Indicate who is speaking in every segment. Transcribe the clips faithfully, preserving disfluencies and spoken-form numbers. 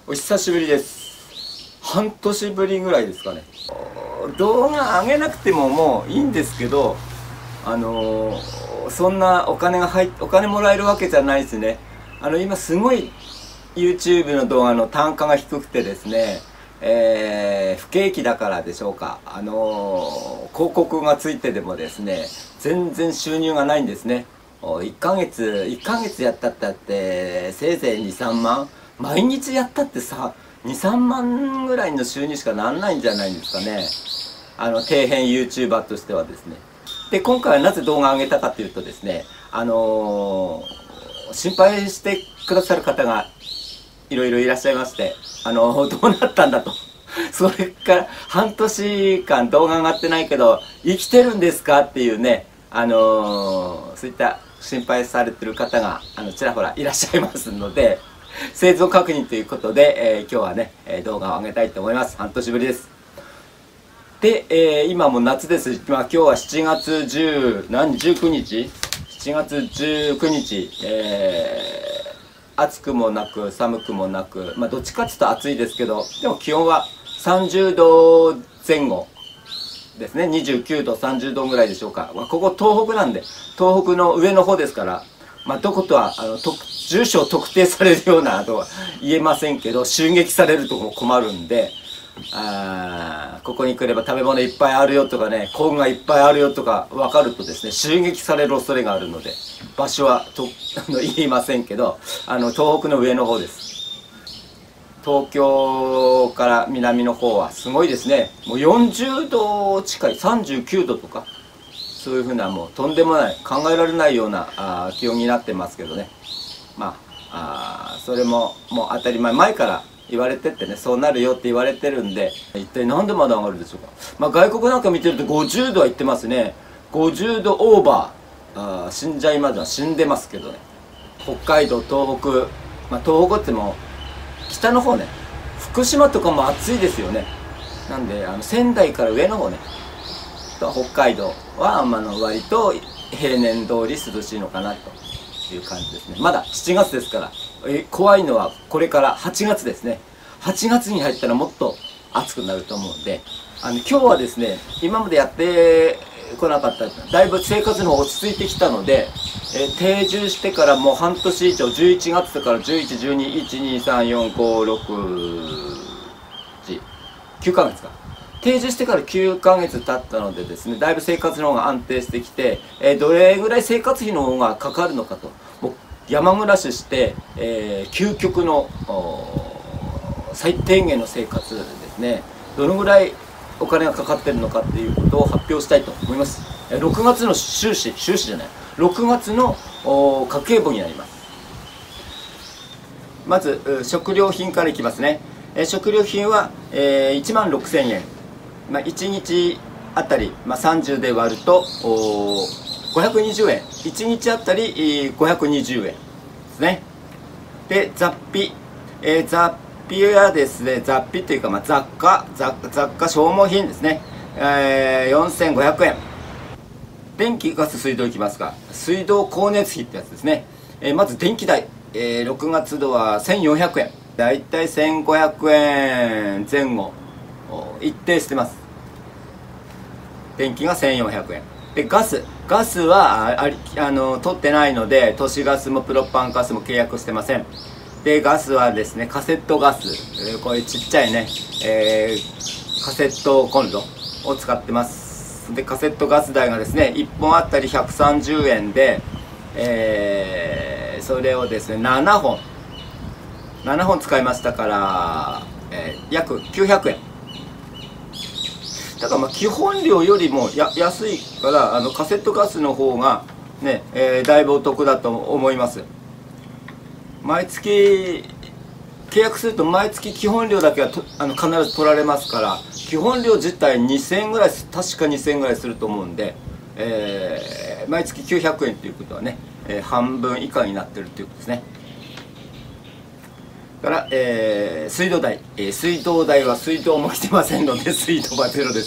Speaker 1: お久しぶりです。半年ぶりぐらいですかね。動画上げなくてももういいんですけど、あのー、そんなお金が入っお金もらえるわけじゃないですね。あの今すごい YouTube の動画の単価が低くてですね、えー、不景気だからでしょうか、あのー、広告がついてでもですね全然収入がないんですね。いっかげついっかげつやったったってせいぜいにさんまん、毎日やったってさにさんまんぐらいの収入しかなんないんじゃないんですかね、あの底辺 YouTuber としてはですね。で今回はなぜ動画を上げたかというとですね、あのー、心配してくださる方がいろいろいらっしゃいまして、あのー、どうなったんだとそれから半年間動画上がってないけど生きてるんですかっていうね、あのー、そういった心配されてる方があのちらほらいらっしゃいますので、生存確認ということで、えー、今日はね動画を上げたいと思います。半年ぶりです。で、えー、今も夏です。まあ、今日はしちがつじゅう何じゅうくにちしちがつじゅうくにち、えー、暑くもなく寒くもなく、まあどっちかっていうと暑いですけど、でも気温はさんじゅうどぜん後ですね。にじゅうきゅうどさんじゅうどぐらいでしょうか。まあ、ここ東北なんで東北の上の方ですから、まあ、どことはあの住所を特定されるようなとは言えませんけど、襲撃されると困るんで、あここに来れば食べ物いっぱいあるよとかね、工具がいっぱいあるよとか分かるとですね、襲撃される恐れがあるので、場所はとあの言いませんけど、あの東北の上の方です。東京から南の方はすごいですね。もうよんじゅうど近い、さんじゅうきゅうどとか、そういうふうなもうとんでもない、考えられないようなあ気温になってますけどね。まあ、あそれももう当たり前、前から言われてってね、そうなるよって言われてるんで、一体なんでまだ上がるでしょうか。まあ外国なんか見てるとごじゅうどは言ってますね。ごじゅうどオーバー、あ死んじゃいますは死んでますけどね。北海道、東北、まあ東北っても北の方ね、福島とかも暑いですよね。なんであの仙台から上の方ね、北海道はあの割と平年通り涼しいのかなという感じですね。まだしちがつですから、え怖いのはこれからはちがつですね。はちがつに入ったらもっと暑くなると思うんで、あの今日はですね、今までやってこなかった、だいぶ生活の方落ち着いてきたので、え定住してからもう半年以上、じゅういちがつからじゅういち、じゅうに、いち、に、さん、よん、ご、ろく、きゅうかげつか。定住してからきゅうかげつ経ったのでですね、だいぶ生活の方が安定してきて、えー、どれぐらい生活費の方がかかるのかと、もう山暮らしして、えー、究極の最低限の生活ですね、どのぐらいお金がかかってるのかっていうことを発表したいと思います。ろくがつの収支、収支じゃない、ろくがつの家計簿になります。まず食料品からいきますね。食料品は、えー、いちまんろくせんえん、まあ、いちにちあたり、まあ、さんじゅうで割るとごひゃくにじゅうえん、いちにちあたりごひゃくにじゅうえんですね。で雑費、えー、雑費はですね、雑費というか、まあ、雑貨 雑, 雑貨消耗品ですね、えー、よんせんごひゃくえん。電気ガス水道いきますか。水道光熱費ってやつですね。えー、まず電気代、えー、ろくがつ度はせんよんひゃくえん、だいたいせんごひゃくえんぜん後一定してます。電気がせんよんひゃくえんで、ガスガスはああの取ってないので、都市ガスもプロパンガスも契約してません。でガスはですね、カセットガス、えー、これちっちゃいね、えー、カセットコンロを使ってます。でカセットガス代がですね、いっぽんあたりひゃくさんじゅうえんで、えー、それをですねななほんななほん使いましたから、えー、約きゅうひゃくえんだから、まあ基本料よりもや安いから、あのカセットガスの方がね、えー、だいぶお得だと思います。毎月契約すると毎月基本料だけはとあの必ず取られますから、基本料自体にせんえんぐらい、確かにせんえんぐらいすると思うんで、えー、毎月きゅうひゃくえんということはね、えー、半分以下になってるということですね。から、えー、水道代、えー、水道代は水道も来てませんので水道はゼロです。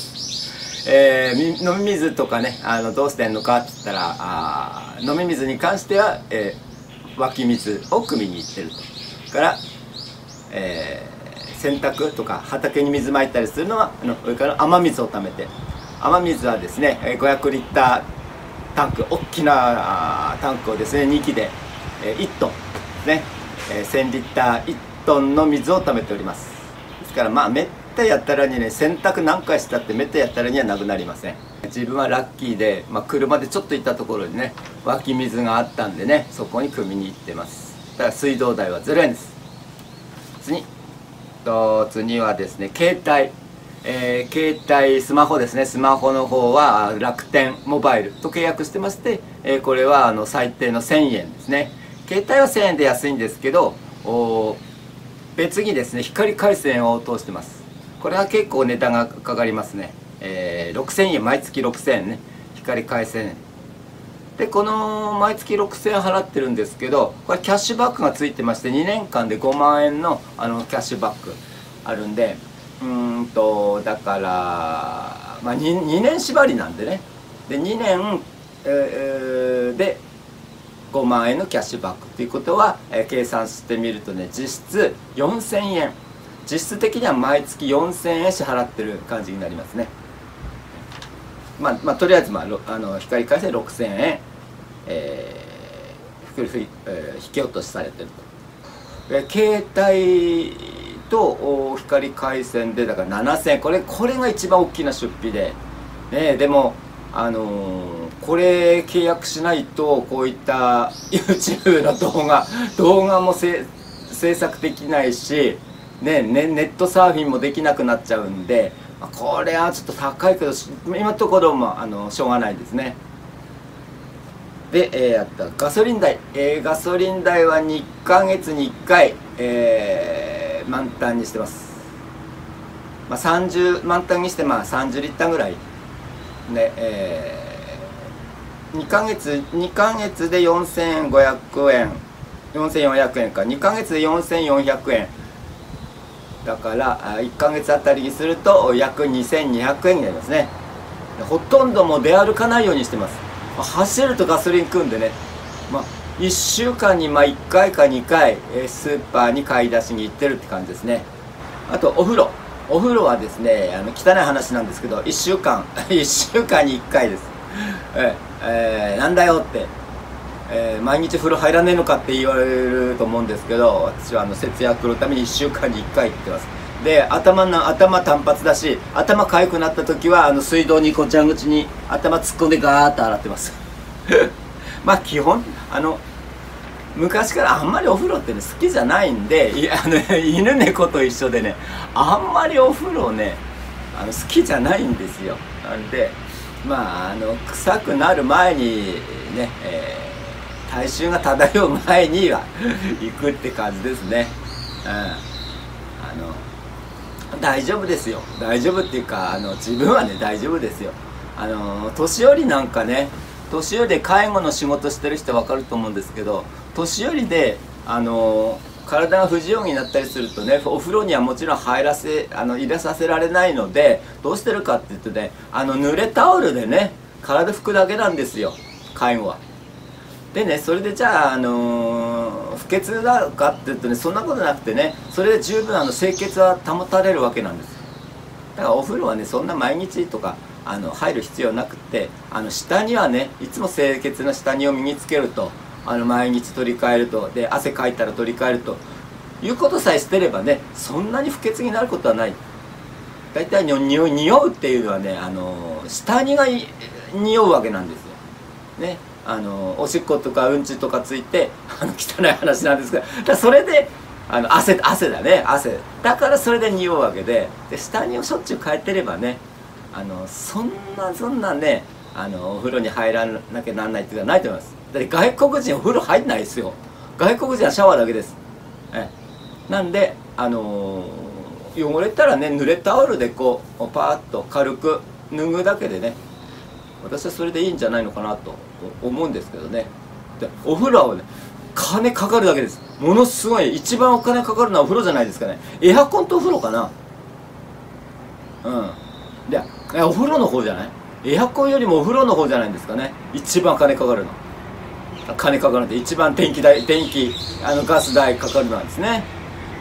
Speaker 1: えー、飲み水とかね、あのどうしてんのかって言ったら、あ飲み水に関しては、えー、湧き水を汲みに行ってると。からえー、洗濯とか畑に水まいたりするのはあの上から雨水をためて、雨水はですねごひゃくリッタータンク、大きなタンクをですねにきでいちトンですね、せんリッターいちトンの水をためております。ですからまあめったやったらにね、洗濯何回したってめったやったらにはなくなりません。自分はラッキーで、まあ、車でちょっと行ったところにね湧き水があったんでね、そこに汲みに行ってます。だから水道代はゼロえんです。次と次はですね携帯、えー、携帯スマホですね。スマホの方は楽天モバイルと契約してまして、えー、これはあの最低のせんえんですね。携帯はせんえんで安いんですけど、お別にですね光回線を通してます。これは結構値段がかかりますね。えー、ろくせんえん、毎月ろくせんえんね、光回線で、この毎月ろくせんえん払ってるんですけど、これキャッシュバックがついてまして、にねんかんでごまんえんのあのキャッシュバックあるんで、うーんとだからまあ 2, にねん縛りなんでね、でにねん、えー、でごまんえんのキャッシュバックということは、えー、計算してみるとね、実質よんせんえん、実質的には毎月よんせんえん支払ってる感じになりますね。まあ、まあ、とりあえず、まあ、あの光回線ろくせんえん、えーえー、引き落としされてると。え携帯と光回線でだからななせんえん、これこれが一番大きな出費で、ね、でもあのー、これ契約しないとこういった YouTube の動画動画も制作できないし、ね、ねネットサーフィンもできなくなっちゃうんで、これはちょっと高いけど今のところもあのしょうがないですね。で、えー、あったガソリン代、えー、ガソリン代はにかげつにいっかい、えー、満タンにしてます。まあ、さんじゅう満タンにしてまあさんじゅうリッターぐらいで、えー、にかげつにかげつでよんせんごひゃくえん、よんせんよんひゃくえんか、にかげつでよんせんよんひゃくえんだからいっかげつあたりにすると約にせんにひゃくえんになりますね。ほとんどもう出歩かないようにしてます。走るとガソリン食うんでね、まあ、いっしゅうかんにまあいっかいかにかいスーパーに買い出しに行ってるって感じですね。あとお風呂、お風呂はですね、あの汚い話なんですけどいっしゅうかんいっしゅうかんにいっかいです。ええー、なんだよって、えー、毎日風呂入らねえのかって言われると思うんですけど、私はあの節約のためにいっしゅうかんにいっかい行ってます。で、頭の頭単発だし、頭かゆくなった時はあの水道にこう蛇口に頭突っ込んでガーッと洗ってますまあ基本あの昔からあんまりお風呂ってね好きじゃないんで、いあの犬猫と一緒でね、あんまりお風呂ねあの好きじゃないんですよ。なんでまああの臭くなる前にね、えー、体臭が漂う前には行くって感じですね。うん、あの大丈夫ですよ、大丈夫っていうかあの自分はね大丈夫ですよ。あの年寄りなんかね、年寄りで介護の仕事してる人は分かると思うんですけど、年寄りであの体が不自由になったりするとね、お風呂にはもちろん入らせあの入れさせられないので、どうしてるかっていうとね、あの濡れタオルでね体拭くだけなんですよ、介護は。でね、それでじゃあ、あのー、不潔だかっていうとね、そんなことなくてね、それで十分あの清潔は保たれるわけなんです。だからお風呂はねそんな毎日とかあの入る必要なくって、あの下にはねいつも清潔な下着を身につけると、あの毎日取り替えると、で汗かいたら取り替えるということさえしてればね、そんなに不潔になることはない。大体におい匂うっていうのはね、あのー、下着が匂うわけなんですよね。あのおしっことかうんちとかついてあの汚い話なんですが、だそれであの 汗, 汗だね汗だからそれで匂うわけで、で下着をしょっちゅう変えてればね、あのそんなそんなねあのお風呂に入らなきゃなんないっていうのはないと思います。だって外国人お風呂入んないですよ。外国人はシャワーだけです。えなんであのー、汚れたらね濡れタオルでこうパーッと軽く脱ぐだけでね、私はそれでいいんじゃないのかなと思うんですけどね。でお風呂はね金かかるだけです。ものすごい一番お金かかるのはお風呂じゃないですかね。エアコンとお風呂かな。うんでお風呂の方じゃない、エアコンよりもお風呂の方じゃないんですかね、一番金かかるの。金かかるんで一番電気代電気あのガス代かかるのはですね。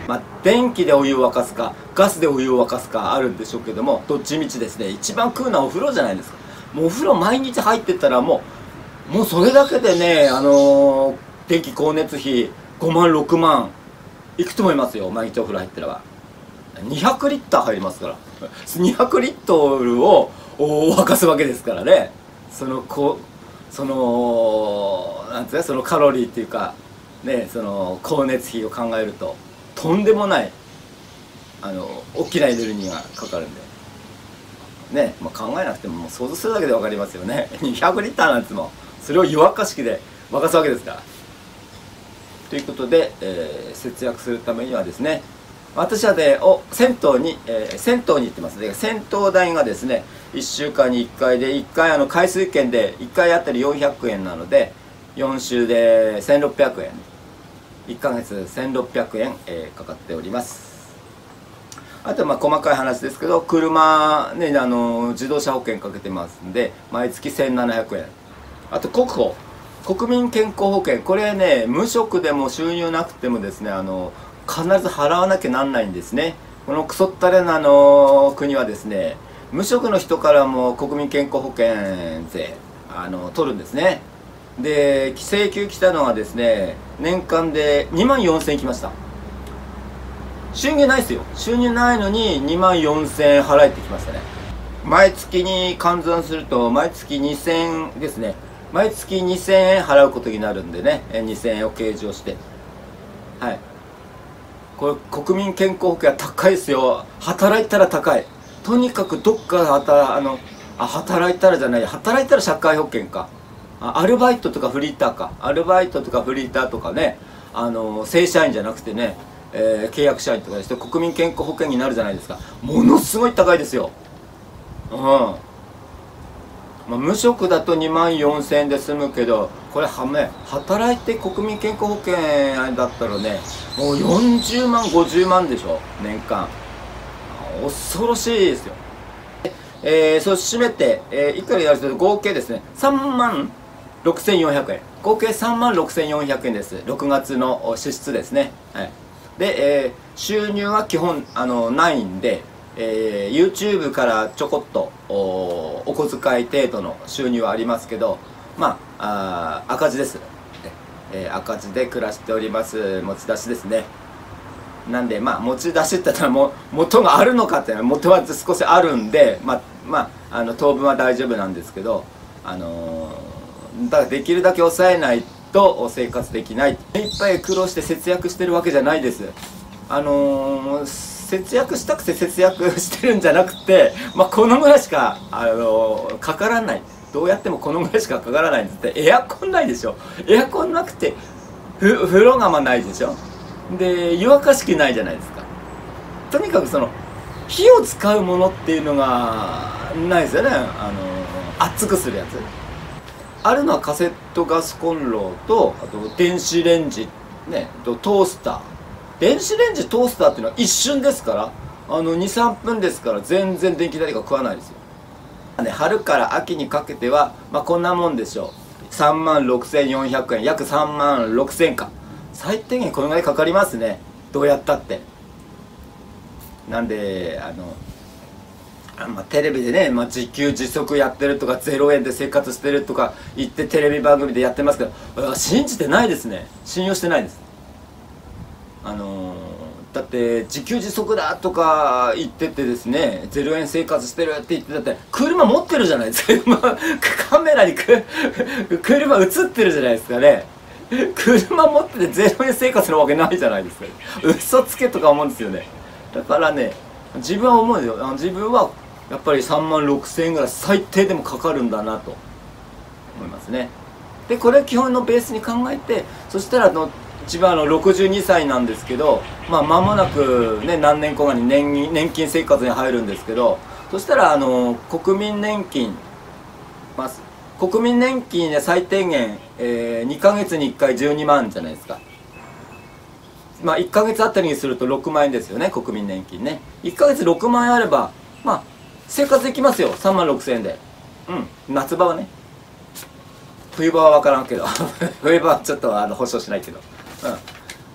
Speaker 1: まあ、電気でお湯を沸かすかガスでお湯を沸かすかあるんでしょうけども、どっちみちですね、一番食うのはお風呂じゃないですか。もうお風呂毎日入ってったらもうもうそれだけでね、あのー、電気光熱費ごまんろくまんいくと思いますよ。毎日お風呂入ってればにひゃくリッター入りますからにひゃくリットルを沸かすわけですからね。そのこそのなんていうか、そのカロリーっていうかね、その光熱費を考えるととんでもないあの大きなエネルギーがかかるんでね、まあ、考えなくてももう想像するだけで分かりますよねにひゃくリッターなんてもそれを湯沸かし器で沸かすわけですから。ということで、えー、節約するためにはですね、私はねお銭湯に、えー、銭湯に行ってますね。銭湯代がですねいっしゅうかんにいっかいでいっかいあの回数券でいっかいあたりよんひゃくえんなのでよん週でせんろっぴゃくえん、いっかげつせんろっぴゃくえん、えー、かかっております。あとまあ細かい話ですけど、車ね、あの自動車保険かけてますんで毎月せんななひゃくえん。あと国保国民健康保険、これね無職でも収入なくてもですね、あの必ず払わなきゃなんないんですね。このクソったれなあの国はですね、無職の人からも国民健康保険税あの取るんですね。で請求来たのはですね年間でにまんよんせんえんきました。収入ないですよ。収入ないのににまんよんせんえん払えてきましたね。毎月に換算すると毎月にせんえんですね。毎月にせんえん払うことになるんでね、にせんえんを計上して、はい、これ国民健康保険は高いですよ。働いたら高い。とにかくどっかで働あのあ働いたらじゃない働いたら社会保険か、アルバイトとかフリーターか、アルバイトとかフリーターとかね、あの正社員じゃなくてね、えー、契約社員とかして国民健康保険になるじゃないですか。ものすごい高いですよ。うんまあ、無職だとにまんよんせんえんで済むけど、これはめ働いて国民健康保険だったらねもうよんじゅうまんごじゅうまんでしょ年間。恐ろしいですよ。えー、そう締めて、えー、いくらやると合計ですねさんまんろくせんよんひゃくえん、合計さんまんろくせんよんひゃくえんです。ろくがつの支出ですね。はい、で、えー、収入は基本あのないんで、えー、YouTube からちょこっと お, お小遣い程度の収入はありますけど、まあ、あ赤字です、えー、赤字で暮らしております。持ち出しですね。なんでまあ持ち出しって言ったらも元があるのかっていうのは元は少しあるんで、まあまああの当分は大丈夫なんですけど、あのー、だからできるだけ抑えないと生活できない。いっぱい苦労して節約してるわけじゃないです。あのー節約したくて節約してるんじゃなくて、まあ、このぐらいしか、あのー、かからない。どうやってもこのぐらいしかかからないんですって。エアコンないでしょ。エアコンなくてふ風呂釜ないでしょ。で湯沸かし器ないじゃないですか。とにかくその火を使うものっていうのがないですよね。あのー、熱くするやつあるのはカセットガスコンロと、あと電子レンジねとトースター。電子レンジトースターっていうのは一瞬ですから、あのにさんぷんですから全然電気代が食わないですよ、ね、春から秋にかけては、まあ、こんなもんでしょう。さんまんろくせんよんひゃくえん、約さんまんろくせんえんか。最低限このぐらいかかりますね、どうやったって。なんであのあ、まあ、テレビでね、まあ、自給自足やってるとかゼロえんで生活してるとか言ってテレビ番組でやってますけど、信じてないですね。信用してないです。あのー、だって自給自足だとか言っててですね、ゼロえん生活してるって言ってたって、車持ってるじゃないですかカメラにく車映ってるじゃないですかね。車持っててゼロえん生活のわけないじゃないですか。嘘つけとか思うんですよね。だからね、自分は思うんですよ。あの自分はやっぱりさんまんろくせんえんぐらい最低でもかかるんだなと思いますね。でこれ基本のベースに考えて、そしたらあの一番あのろくじゅうにさいなんですけど、まあ間もなくね何年後かに 年, 年金生活に入るんですけど、そしたらあの国民年金、まあ、国民年金で最低限、えー、にかげつにいっかいじゅうにまんじゃないですか。まあいっかげつあたりにするとろくまんえんですよね、国民年金ね。いっかげつろくまんえんあればまあ生活できますよ、さんまんろくせんえんで。うん、夏場はね。冬場は分からんけど冬場はちょっとあの保証しないけど、うん、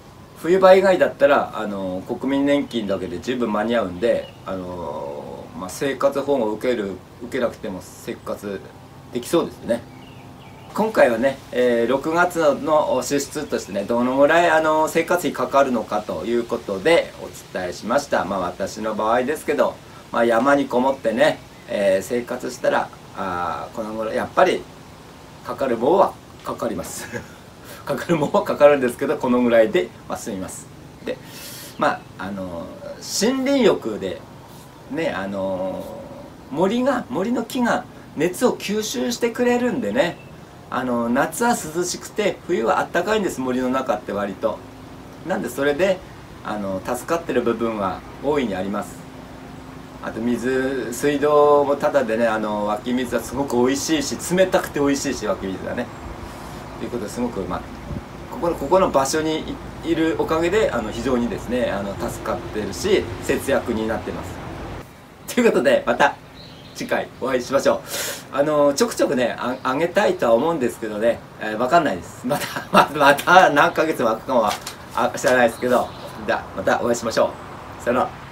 Speaker 1: 冬場以外だったらあの国民年金だけで十分間に合うんで、あの、まあ、生活保護を受ける受けなくても生活できそうですね。今回はね、えー、ろくがつの支出としてね、どのぐらいあの生活費かかるのかということでお伝えしました。まあ私の場合ですけど、まあ、山にこもってね、えー、生活したらあこのぐらいやっぱりかかるものはかかりますかかるものはかかるんですけど、このぐらいで、まあ、済みます。でまああの森林浴でね、あの森が森の木が熱を吸収してくれるんでね、あの夏は涼しくて冬はあったかいんです、森の中って割と。なんでそれであの助かってる部分は大いにあります。あと水水道もタダでね、あの湧き水はすごく美味しいし、冷たくて美味しいし、湧き水がねということですごく、まあ、ここのここの場所にいるおかげであの非常にですね、あの助かってるし節約になってます。ということでまた次回お会いしましょう。あのちょくちょくね あ, あげたいとは思うんですけどね、えー、分かんないです。またままた何ヶ月も空くかもあ知らないですけど、じゃあまたお会いしましょう。さよなら。